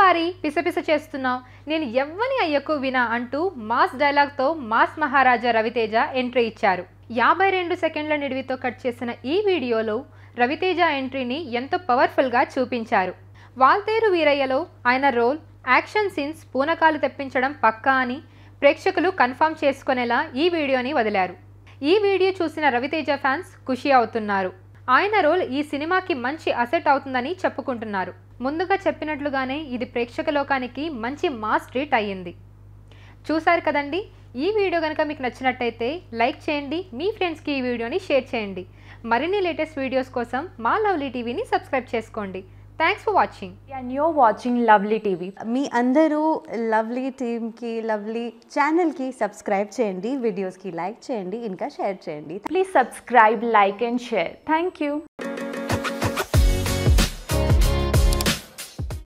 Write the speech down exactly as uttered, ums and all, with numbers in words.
వారి పిసపిస చేస్తున్నావు, నేను ఎవ్వని అయ్యకు వినా అంటూ మాస్ డైలాగ్తో మాస్ మహారాజా రవితేజ ఎంట్రీ ఇచ్చారు. యాభై రెండు సెకండ్ల నిడివితో కట్ చేసిన ఈ వీడియోలో రవితేజ ఎంట్రీని ఎంతో పవర్ఫుల్గా చూపించారు. వాల్తేరు వీరయ్యలో ఆయన రోల్, యాక్షన్ సీన్స్ పూనకాలు తెప్పించడం పక్కా అని ప్రేక్షకులు కన్ఫర్మ్ చేసుకునేలా ఈ వీడియోని వదిలారు. ఈ వీడియో చూసిన రవితేజ ఫ్యాన్స్ ఖుషి అవుతున్నారు. ఆయన రోల్ ఈ సినిమాకి మంచి అసెట్ అవుతుందని చెప్పుకుంటున్నారు. ముందుగా చెప్పినట్లుగానే ఇది ప్రేక్షక లోకానికి మంచి మాస్ ట్రీట్ అయ్యింది. చూసారు కదండి. ఈ వీడియో కనుక మీకు నచ్చినట్టయితే లైక్ చేయండి, మీ ఫ్రెండ్స్కి ఈ వీడియోని షేర్ చేయండి. మరిన్ని లేటెస్ట్ వీడియోస్ కోసం మా లవ్లీ టీవీని సబ్స్క్రైబ్ చేసుకోండి. Thanks for watching. And you're watching lovely TV. మీ అందరూ లవ్లీ టీమ్కి, లవ్లీ ఛానల్కి సబ్స్క్రైబ్ చేయండి, వీడియోస్కి లైక్ చేయండి, ఇంకా షేర్ చేయండి. Please subscribe, like and share. Thank you.